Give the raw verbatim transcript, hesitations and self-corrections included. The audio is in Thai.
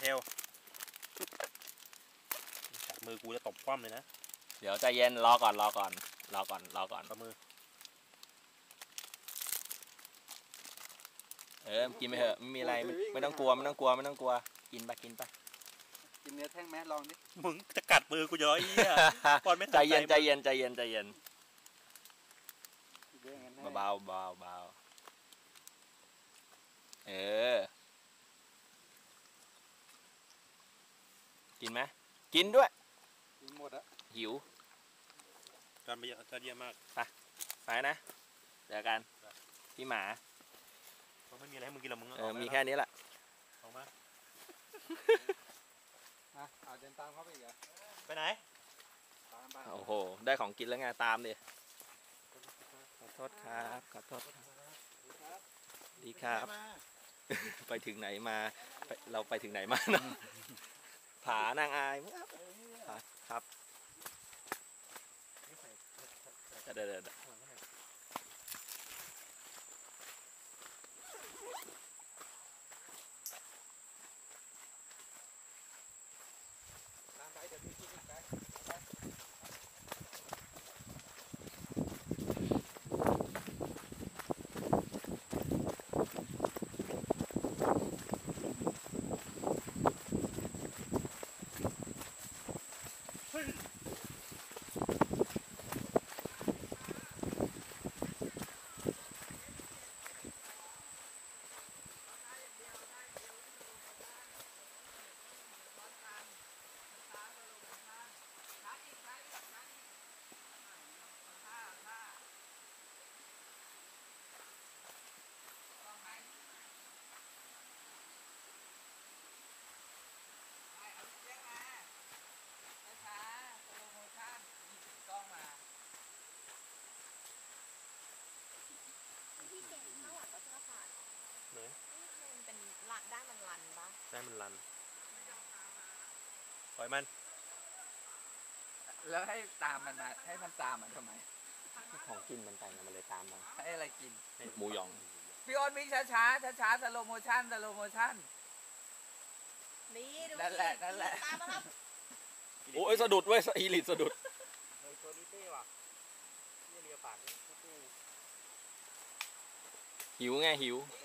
ทลจับมือกูจะตบคว่ำเลยนะเดี๋ยวใจเย็นรอก่อนรอก่อนรอก่อนรอก่อนประมือเออกินไปเถอะไม่มีอะไรไม่ต้องกลัวไม่ต้องกลัวไม่ต้องกลัวกินไปกินไปกินเนื้อแท่งไหมลองดิมึงจะกัดมือกูเยอะอี้อ่ะก่อนไม่ใจเย็นใจเย็นใจเย็นใจเย็นเบาเบาเบาเออกินไหมกินด้วยกินหมดอะหิวการไปเยอะจะเยี่ยมมากไปไปนะเจอกันพี่หมาต้องไม่มีอะไรให้มึงกินหรอกมึงเออมีแค่นี้แหละออกมาอ่ะเอาเดินตามเขาไปอีกเหรอไปไหนตามไปโอ้โหได้ของกินแล้วไงตามดิขอโทษครับขอโทษดีครับไปถึงไหนมาเราไปถึงไหนมาเนาะผานางอายครับเดี๋ยวเดี๋ยวตามไปเดี๋ยวพี่กินอีกไปที่เก่งข้างหลังก็จะขาดเนยมันเป็นลันได้มันลันปะได้มันลันปล่อยมันแล้วให้ตามมันมาให้มันตามมันทำไมของกินมันไปมันเลยตามมาให้อะไรกินหมูหยองพี่อ้นวิ่งช้าช้าช้าช้าสโลโมชั่นสโลโมชั่นนี่ดูนั่นแหละนั่นแหละตามมาครับโอ้ยสะดุดเว้ยอีลิตสะดุดเฮ้ยตัวนี้เท่ว่ะนี่เลียปากนี่หิวไงหิว